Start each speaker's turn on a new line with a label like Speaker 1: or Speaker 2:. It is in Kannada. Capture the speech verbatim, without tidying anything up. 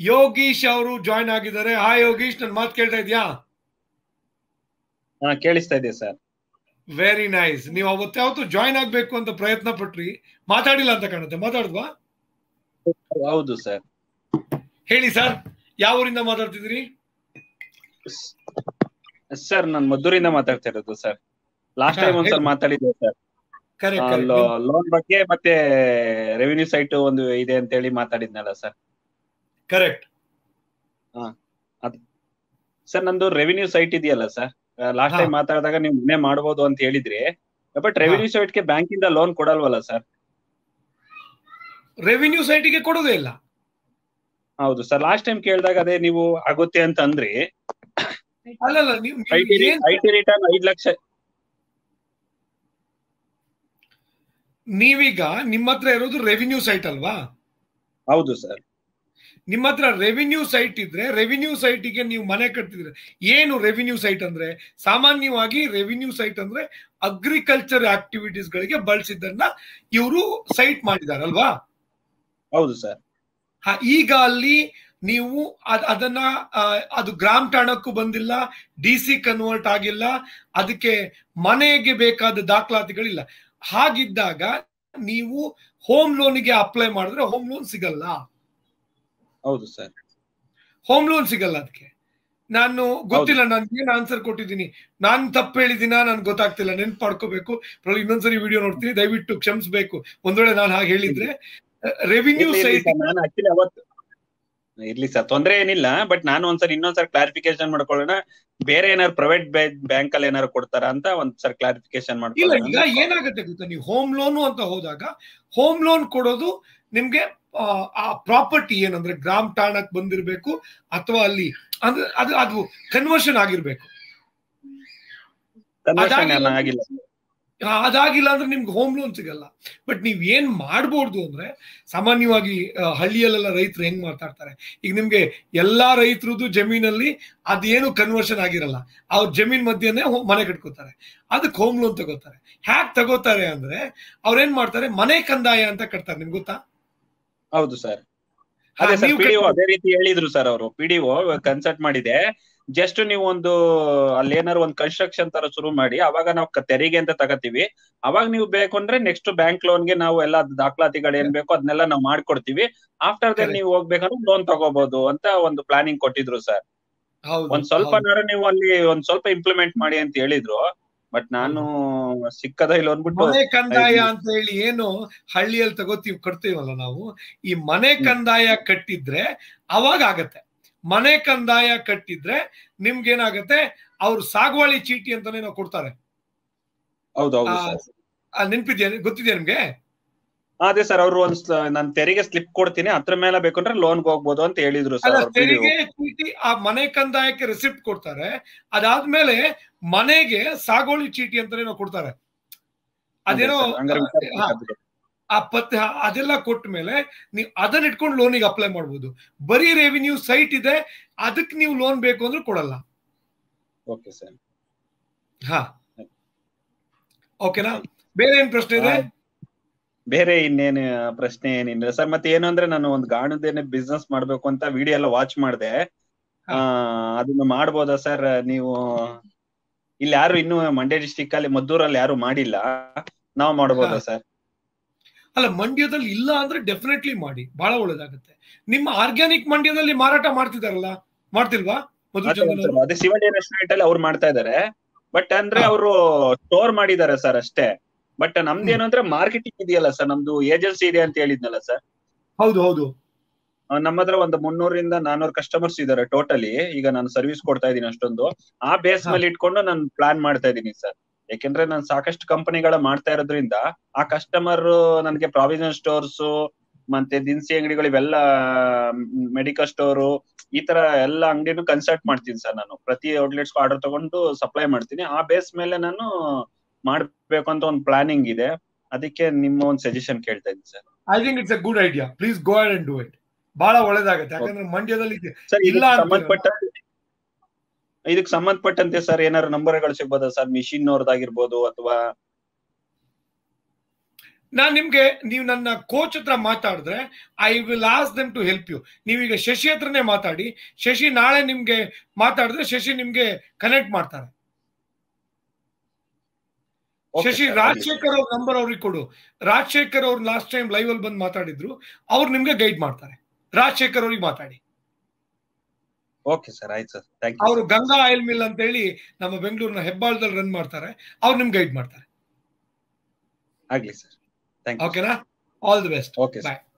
Speaker 1: ಯೋಗೀಶ್ ಅವರು ಜಾಯ್ನ್ ಆಗಿದ್ದಾರೆ. ಹಾಯ್ ಯೋಗೀಶ್, ನನ್ನ ಮಾತು ಕೇಳ್ತಾ ಇದೆಯಾ?
Speaker 2: ಹಾ, ಕೇಳಿಸ್ತಾ ಇದೆ ಸರ್.
Speaker 1: Very nice. ನೀವು ಅವತ್ತು ಯಾವತ್ತು ಜಾಯ್ನ್ ಆಗ್ಬೇಕು ಅಂತ ಪ್ರಯತ್ನ ಪಟ್ರಿ, ಮಾತಾಡಿಲ್ಲ ಅಂತ ಕಾಣುತ್ತೆ. ಮಾತಾಡಿದ್ವಾ?
Speaker 2: ಹೌದು ಸರ್.
Speaker 1: ಹೇಳಿ ಸರ್, ಯಾವ ಊರಿಂದ ಮಾತಾಡ್ತಿದ್ರಿ?
Speaker 2: ಸರ್ ನಾನು ಮದ್ದೂರಿಂದ ಮಾತಾಡ್ತಾ ಇರೋದು ಸರ್. ಲಾಸ್ಟ್ ಟೈಮ್ ಒಂದ್ಸಲ ಮಾತಾಡಿದ್ದೆ ಸರ್, ಲೋನ್ ಬಗ್ಗೆ ಮತ್ತೆ ರೆವಿನ್ಯೂ ಸೈಟ್ ಒಂದು ಇದೆ ಅಂತ ಹೇಳಿ ಮಾತಾಡಿದ್ನಲ್ಲ ಸರ್.
Speaker 1: ಕರೆಕ್ಟ್.
Speaker 2: ಹಾ, ಅದ್ ಸರ್ ನಂದು ರೆವಿನ್ಯೂ ಸೈಟ್ ಇದೆಯಲ್ಲ ಸರ್, ಲಾಸ್ಟ್ ಟೈಮ್ ಮಾತಾಡಿದಾಗ ನೀವು ಮನೆ ಮಾಡಬಹುದು ಅಂತ ಹೇಳಿದ್ರಿ. ಬಟ್ ರೆವಿನ್ಯೂ ಸೈಟ್ ಗೆ ಬ್ಯಾಂಕ್ ಇಂದ ಲೋನ್ ಕೊಡಲ್ವಲ್ಲ ಸರ್?
Speaker 1: ರೆವಿನ್ಯೂ ಸೈಟಿಗೆ ಕೊಡೋದೇ ಇಲ್ಲ.
Speaker 2: ಹೌದು ಸರ್, ಲಾಸ್ಟ್ ಟೈಮ್ ಕೇಳಿದಾಗ ಅದೇ ನೀವು ಆಗುತ್ತೆ ಅಂತ ಅಂದ್ರಿ.
Speaker 1: ಅಲ್ಲಲ್ಲ,
Speaker 2: ಐ ಟಿ ರಿಟರ್ನ್ ಐದ್ ಲಕ್ಷ.
Speaker 1: ನೀವೀಗ ನಿಮ್ಮ ಹತ್ರ ಇರೋದು ರೆವಿನ್ಯೂ ಸೈಟ್ ಅಲ್ವಾ?
Speaker 2: ಹೌದು ಸರ್.
Speaker 1: ನಿಮ್ಮ ಹತ್ರ ರೆವಿನ್ಯೂ ಸೈಟ್ ಇದ್ರೆ ರೆವಿನ್ಯೂ ಸೈಟಿಗೆ ನೀವು ಮನೆ ಕಟ್ತಿದ್ರೆ ಏನು ರೆವಿನ್ಯೂ ಸೈಟ್ ಅಂದ್ರೆ? ಸಾಮಾನ್ಯವಾಗಿ ರೆವಿನ್ಯೂ ಸೈಟ್ ಅಂದ್ರೆ ಅಗ್ರಿಕಲ್ಚರ್ ಆಕ್ಟಿವಿಟೀಸ್ ಗಳಿಗೆ ಬಳಸಿದ್ದನ್ನ ಇವರು ಸೈಟ್ ಮಾಡಿದಾರಲ್ವಾ?
Speaker 2: ಹೌದು ಸರ್.
Speaker 1: ಹ, ಈಗ ಅಲ್ಲಿ ನೀವು ಅದನ್ನ ಅದು ಗ್ರಾಮ ಠಾಣಕ್ಕೂ ಬಂದಿಲ್ಲ, ಡಿ ಸಿ ಕನ್ವರ್ಟ್ ಆಗಿಲ್ಲ, ಅದಕ್ಕೆ ಮನೆಗೆ ಬೇಕಾದ ದಾಖಲಾತಿಗಳಿಲ್ಲ. ಹಾಗಿದ್ದಾಗ ನೀವು ಹೋಮ್ ಲೋನಿಗೆ ಅಪ್ಲೈ ಮಾಡಿದ್ರೆ ಹೋಮ್ ಲೋನ್ ಸಿಗಲ್ಲ.
Speaker 2: ಹೌದು ಸರ್,
Speaker 1: ಹೋಮ್ ಲೋನ್ ಸಿಗಲ್ಲ. ಅದಕ್ಕೆ ನಾನು ಗೊತ್ತಿಲ್ಲ, ನಾನು ಏನ್ ಆನ್ಸರ್ ಕೊಟ್ಟಿದ್ದೀನಿ, ನಾನು ತಪ್ಪು ಹೇಳಿದ್ದೀನ ನನ್ಗೆ ಗೊತ್ತಾಗ್ತಿಲ್ಲ, ನೆನ್ಪು ಮಾಡ್ಕೋಬೇಕು. ಇನ್ನೊಂದ್ಸರಿ ವಿಡಿಯೋ ನೋಡ್ತೀನಿ, ದಯವಿಟ್ಟು ಕ್ಷಮಿಸಬೇಕು ಒಂದ್ ವೇಳೆ ನಾನು ಹಾಗೆ ಹೇಳಿದ್ರೆ. ರೆವಿನ್ಯೂ ಸೈಟ್
Speaker 2: ಅವತ್ತು ಇರ್ಲಿ ಸರ್, ತೊಂದ್ರೆ ಏನಿಲ್ಲ. ಬಟ್ ನಾನು ಒಂದ್ಸರಿ ಇನ್ನೊಂದ್ಸರಿ ಕ್ಲಾರಿಫಿಕೇಶನ್ ಮಾಡ್ಕೊಳ್ಳೋಣ, ಬೇರೆ ಏನಾದ್ರು ಪ್ರೈವೇಟ್ ಬ್ಯಾಂಕ್ ಅಲ್ಲಿ ಏನಾದ್ರು ಕೊಡ್ತಾರ ಅಂತ ಒಂದ್ಸರಿ ಕ್ಲಾರಿಫಿಕೇಶನ್ ಮಾಡ್ಕೊಳ್ಳೋಣ.
Speaker 1: ಇಲ್ಲ, ಈಗ ಏನಾಗುತ್ತೆ ಗೊತ್ತಾ, ನೀವು ಹೋಮ್ ಲೋನು ಅಂತ ಹೋದಾಗ ಹೋಮ್ ಲೋನ್ ಕೊಡೋದು ನಿಮ್ಗೆ ಆ ಪ್ರಾಪರ್ಟಿ ಏನಂದ್ರೆ ಗ್ರಾಮ ಠಾಣಕ್ ಬಂದಿರ್ಬೇಕು, ಅಥವಾ ಅಲ್ಲಿ ಅಂದ್ರೆ ಅದು ಅದು ಕನ್ವರ್ಷನ್ ಆಗಿರ್ಬೇಕು. ಅದಾಗಿಲ್ಲ ಅಂದ್ರೆ ನಿಮ್ಗೆ ಹೋಮ್ ಲೋನ್ ಸಿಗಲ್ಲ. ಬಟ್ ನೀವ್ ಏನ್ ಮಾಡ್ಬೋದು ಅಂದ್ರೆ, ಸಾಮಾನ್ಯವಾಗಿ ಹಳ್ಳಿಯಲ್ಲೆಲ್ಲ ರೈತರು ಹೆಂಗ್ ಮಾತಾಡ್ತಾರೆ, ಈಗ ನಿಮ್ಗೆ ಎಲ್ಲಾ ರೈತರದ್ದು ಜಮೀನಲ್ಲಿ ಅದೇನು ಕನ್ವರ್ಷನ್ ಆಗಿರಲ್ಲ, ಅವ್ರ ಜಮೀನ್ ಮಧ್ಯೆನೆ ಮನೆ ಕಟ್ಕೋತಾರೆ, ಅದಕ್ಕೆ ಹೋಮ್ ಲೋನ್ ತಗೋತಾರೆ. ಹ್ಯಾಕ್ ತಗೋತಾರೆ ಅಂದ್ರೆ ಅವ್ರೇನ್ ಮಾಡ್ತಾರೆ, ಮನೆ ಕಂದಾಯ ಅಂತ ಕಟ್ತಾರೆ. ನಿಮ್ಗೆ ಗೊತ್ತಾ?
Speaker 2: ಹೌದು ಸರ್, ಅದೇ ಸರ್, ಪಿಡಿಒ ಅದೇ ರೀತಿ ಹೇಳಿದ್ರು ಸರ್ ಅವರು. ಪಿಡಿಒ ಕನ್ಸಲ್ಟ್ ಮಾಡಿದೆ, ಜಸ್ಟ್ ನೀವು ಒಂದು ಅಲ್ಲಿ ಏನಾರು ಒಂದು ಕನ್ಸ್ಟ್ರಕ್ಷನ್ ತರ ಶುರು ಮಾಡಿ, ಅವಾಗ ನಾವು ತೆರಿಗೆ ಅಂತ ತಗೋತೀವಿ, ಅವಾಗ ನೀವು ಬೇಕು ಅಂದ್ರೆ ನೆಕ್ಸ್ಟ್ ಬ್ಯಾಂಕ್ ಲೋನ್ಗೆ ನಾವು ಎಲ್ಲ ದಾಖಲಾತಿಗಳು ಏನ್ ಬೇಕು ಅದನ್ನೆಲ್ಲ ನಾವು ಮಾಡ್ಕೊಡ್ತೀವಿ, ಆಫ್ಟರ್ ದೆನ್ ನೀವು ಹೋಗ್ಬೇಕಂದ್ರೆ ಲೋನ್ ತಗೋಬಹುದು ಅಂತ ಒಂದು ಪ್ಲಾನಿಂಗ್ ಕೊಟ್ಟಿದ್ರು ಸರ್. ಒಂದ್ ಸ್ವಲ್ಪ ನೀವು ಅಲ್ಲಿ ಒಂದ್ ಸ್ವಲ್ಪ ಇಂಪ್ಲಿಮೆಂಟ್ ಮಾಡಿ ಅಂತ ಹೇಳಿದ್ರು. ಬಟ್ ನಾನು ಸಿಕ್ಕದ ಇಲ್ಲ ಅಂದ್ಬಿಟ್ಟು,
Speaker 1: ಮನೆ ಕಂದಾಯ ಅಂತ ಹೇಳಿ ಏನು ಹಳ್ಳಿಯಲ್ಲಿ ತಗೋತೀವಿ ಕಟ್ತೀವಲ್ಲ ನಾವು, ಈ ಮನೆ ಕಂದಾಯ ಕಟ್ಟಿದ್ರೆ ಅವಾಗ ಆಗತ್ತೆ. ಮನೆ ಕಂದಾಯ ಕಟ್ಟಿದ್ರೆ ನಿಮ್ಗೇನಾಗತ್ತೆ, ಅವ್ರು ಸಾಗುವಳಿ ಚೀಟಿ ಅಂತಾನೆ ನಾವು ಕೊಡ್ತಾರೆ.
Speaker 2: ಹೌದೌದು,
Speaker 1: ನೆನ್ಪಿದ್ಯಾ, ಗೊತ್ತಿದ್ಯಾ ನಿಮ್ಗೆ?
Speaker 2: ಅದೇ ಸರ್, ಅವರು ಒಂದ್ ನಾನು ತೆರಿಗೆ ಸ್ಲಿಪ್ ಕೊಡ್ತೀನಿ, ಅದ್ರ ಮೇಲೆ ಬೇಕಂದ್ರೆ ಲೋನ್ಗೆ ಹೋಗ್ಬೋದು ಅಂತ ಹೇಳಿದ್ರು ಸರ್.
Speaker 1: ತೆರಿಗೆ ಚೀಟಿ ಆ ಮನೆ ಕಂದಾಯಕ್ಕೆ ರಿಸಿಪ್ಟ್ ಕೊಡ್ತಾರೆ, ಅದಾದ್ಮೇಲೆ ಮನೆಗೆ ಸಾಗುವಳಿ ಚೀಟಿ ಅಂತಾನೆ ನಾವು ಕೊಡ್ತಾರೆ. ಅದೇನೋ ಆ ಪತ್ತೆ ಅದೆಲ್ಲ ಕೊಟ್ಟ ಮೇಲೆ ನೀವು ಅದನ್ನ ಇಟ್ಕೊಂಡು ಲೋನಿಗೆ ಅಪ್ಲೈ ಮಾಡ್ಬೋದು. ಬರೀ ರೆವಿನ್ಯೂ ಸೈಟ್ ಇದೆ, ಅದಕ್ಕೆ ನೀವು ಲೋನ್ ಬೇಕು ಅಂದ್ರೆ ಕೊಡಲ್ಲ.
Speaker 2: Okay sir.
Speaker 1: ಹಾ, ಓಕೆನಾ? ಬೇರೆ ಏನ್ ಪ್ರಶ್ನೆ ಇದೆ?
Speaker 2: ಬೇರೆ ಇನ್ನೇನು ಪ್ರಶ್ನೆ ಏನಿಲ್ಲ ಸರ್. ಮತ್ತೆ ಏನು ಅಂದ್ರೆ, ನಾನು ಒಂದು ಗಾಣದೇನೆ ಬಿಸ್ನೆಸ್ ಮಾಡ್ಬೇಕು ಅಂತ ವಿಡಿಯೋ ಎಲ್ಲ ವಾಚ್ ಮಾಡಿದೆ. ಆ ಅದನ್ನ ಮಾಡ್ಬೋದಾ ಸರ್? ನೀವು ಇಲ್ಲಿ ಯಾರು ಇನ್ನು ಮಂಡ್ಯ ಡಿಸ್ಟಿಕ್ ಅಲ್ಲಿ ಮದ್ದೂರಲ್ಲಿ ಯಾರು ಮಾಡಿಲ್ಲ, ನಾವು ಮಾಡ್ಬೋದಾ ಸರ್?
Speaker 1: ಅಲ್ಲ, ಮಂಡ್ಯದಲ್ಲಿ ಇಲ್ಲ ಅಂದ್ರೆ ಡೆಫಿನೆಟ್ಲಿ ಮಾಡಿ, ಬಹಳ ಒಳ್ಳೇದಾಗುತ್ತೆ. ನಿಮ್ಮ ಆರ್ಗ್ಯಾನಿಕ್ ಮಂಡ್ಯದಲ್ಲಿ ಮಾರಾಟ ಮಾಡ್ತಿದಾರಲ್ಲ, ಮಾಡ್ತಿಲ್ವಾ?
Speaker 2: ಅದೇ ಶಿವಳ್ಳಿ ರೆಸ್ಟೋರೆಂಟ್ ಅಲ್ಲಿ ಅವ್ರು ಮಾಡ್ತಾ ಇದಾರೆ. ಬಟ್ ಅಂದ್ರೆ ಅವರು ಸ್ಟೋರ್ ಮಾಡಿದ್ದಾರೆ ಸರ್ ಅಷ್ಟೇ. ಬಟ್ ನಮ್ದೇನು ಅಂದ್ರೆ ಮಾರ್ಕೆಟಿಂಗ್ ಇದೆಯಲ್ಲ ಸರ್, ನಮ್ದು ಏಜೆನ್ಸಿ ಇದೆ ಅಂತ ಹೇಳಿದ್ನಲ್ಲ ಸರ್.
Speaker 1: ಹೌದು ಹೌದು,
Speaker 2: ನಮ್ಮ ಹತ್ರ ಒಂದು ಮುನ್ನೂರಿಂದ ನಾನೂರು ಕಸ್ಟಮರ್ಸ್ ಇದಾರೆ ಟೋಟಲಿ. ಈಗ ನಾನು ಸರ್ವಿಸ್ ಕೊಡ್ತಾ ಇದೀನಿ ಅಷ್ಟೊಂದು. ಆ ಬೇಸ್ ಮೇಲೆ ಇಟ್ಕೊಂಡು ನಾನು ಪ್ಲಾನ್ ಮಾಡ್ತಾ ಇದೀನಿ ಸರ್. ಯಾಕೆಂದ್ರೆ ನಾನು ಸಾಕಷ್ಟು ಕಂಪನಿಗಳ ಮಾಡ್ತಾ ಇರೋದ್ರಿಂದ ಆ ಕಸ್ಟಮರ್ ನನಗೆ ಪ್ರಾವಿಷನ್ ಸ್ಟೋರ್ಸ್ ಮತ್ತೆ ದಿನಸಿ ಅಂಗಡಿಗಳು, ಇವೆಲ್ಲ ಮೆಡಿಕಲ್ ಸ್ಟೋರು, ಈ ತರ ಎಲ್ಲ ಅಂಗಡಿನೂ ಕನ್ಸಲ್ಟ್ ಮಾಡ್ತೀನಿ ಸರ್. ನಾನು ಪ್ರತಿ ಔಟ್ಲೆಟ್ಸ್ ಆರ್ಡರ್ ತಗೊಂಡು ಸಪ್ಲೈ ಮಾಡ್ತೀನಿ. ಆ ಬೇಸ್ ಮೇಲೆ ನಾನು ಮಾಡ್ಬೇಕು ಅಂತ ಒಂದು ಪ್ಲಾನಿಂಗ್ ಇದೆ. ಅದಕ್ಕೆ ನಿಮ್ಮ ಒಂದು ಸಜೆಷನ್ ಕೇಳ್ತಾ ಇದ್ದೀನಿ sir.
Speaker 1: I think it's a good idea. Please go ahead and do it. ಬಹಳ ಒಳ್ಳೇದಾಗುತ್ತೆ. ಯಾಕಂದ್ರೆ ಮಂಡ್ಯದಲ್ಲಿ ಇಲ್ಲ
Speaker 2: ಸಂಬಂಧಪಟ್ಟ ಇದಕ್ಕೆ ಸಂಬಂಧಪಟ್ಟಂತೆ ಸರ್ ಏನಾದ್ರು ನಂಬರ್ಗಳು ಸಿಗ್ಬೋದಾ ಸರ್? ಮಿಷಿನ್ ಅವ್ರದ್ದಾಗಿರ್ಬೋದು ಅಥವಾ
Speaker 1: ನಾನ್ ನಿಮ್ಗೆ ನೀವು ನನ್ನ ಕೋಚ್ ಹತ್ರ ಮಾತಾಡಿದ್ರೆ I will ask them to help you. ನೀವೀಗ ಶಶಿ ಹತ್ರನೇ ಮಾತಾಡಿ, ಶಶಿ ನಾಳೆ ನಿಮ್ಗೆ ಮಾತಾಡಿದ್ರೆ ಶಶಿ ನಿಮ್ಗೆ ಕನೆಕ್ಟ್ ಮಾಡ್ತಾರೆ. ಶಶಿ ರಾಜಶೇಖರ್ ಅವ್ರ ನಂಬರ್ ಅವ್ರಿಗೆ ಕೊಡು. ರಾಜಶೇಖರ್ ಅವ್ರು ಲಾಸ್ಟ್ ಟೈಮ್ ಲೈವ್ ಅಲ್ಲಿ ಬಂದು ಮಾತಾಡಿದ್ರು, ಅವ್ರು ನಿಮ್ಗೆ ಗೈಡ್ ಮಾಡ್ತಾರೆ. ರಾಜಶೇಖರ್ ಅವ್ರಿಗೆ ಮಾತಾಡಿ.
Speaker 2: ಓಕೆ ಸರ್, ಆಯ್ತು ಸರ್, ಥ್ಯಾಂಕ್ ಯು.
Speaker 1: ಅವರು ಗಂಗಾ ಆಯಿಲ್ ಮಿಲ್ ಅಂತ ಹೇಳಿ ನಮ್ಮ ಬೆಂಗಳೂರಿನ ಹೆಬ್ಬಾಳದಲ್ಲಿ ರನ್ ಮಾಡ್ತಾರೆ, ಅವ್ರು ನಿಮ್ಗೆ ಗೈಡ್ ಮಾಡ್ತಾರೆ.
Speaker 2: ಆಗ್ಲಿ ಸರ್, ಥ್ಯಾಂಕ್ ಯು.
Speaker 1: ಓಕೆನಾ? All the best.
Speaker 2: Okay sir.
Speaker 1: Bye.